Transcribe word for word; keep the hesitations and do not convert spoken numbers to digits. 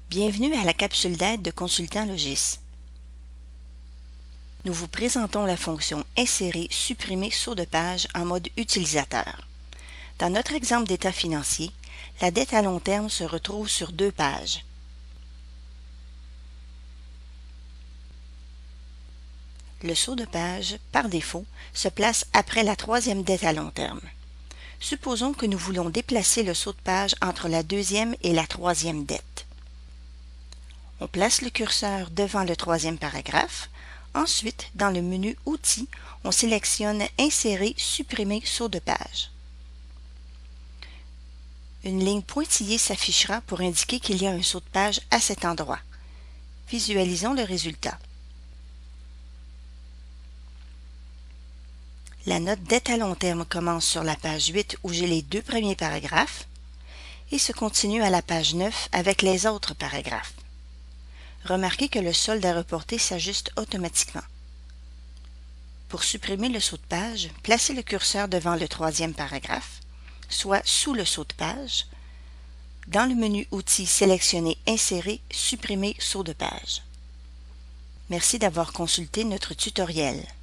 Bienvenue à la capsule d'aide de Consultant Logis. Nous vous présentons la fonction Insérer, supprimer saut de page en mode utilisateur. Dans notre exemple d'état financier, la dette à long terme se retrouve sur deux pages. Le saut de page, par défaut, se place après la troisième dette à long terme. Supposons que nous voulons déplacer le saut de page entre la deuxième et la troisième dette. On place le curseur devant le troisième paragraphe. Ensuite, dans le menu Outils, on sélectionne Insérer, supprimer saut de page. Une ligne pointillée s'affichera pour indiquer qu'il y a un saut de page à cet endroit. Visualisons le résultat. La note dette à long terme commence sur la page huit où j'ai les deux premiers paragraphes et se continue à la page neuf avec les autres paragraphes. Remarquez que le solde à reporter s'ajuste automatiquement. Pour supprimer le saut de page, placez le curseur devant le troisième paragraphe, soit sous le saut de page. Dans le menu Outils, sélectionnez Insérer, supprimer saut de page. Merci d'avoir consulté notre tutoriel.